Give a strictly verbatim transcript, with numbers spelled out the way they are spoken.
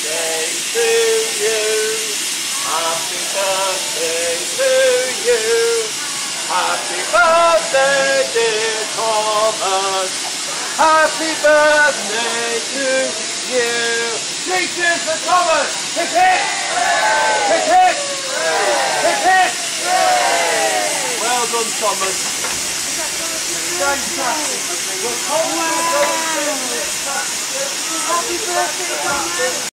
birthday to you. Happy birthday to you. Happy birthday, dear Thomas. Happy birthday to you. Three cheers for Thomas. Kick it. Kick it. Kick it. Well done, Thomas. Fantastic. Happy birthday, Thomas.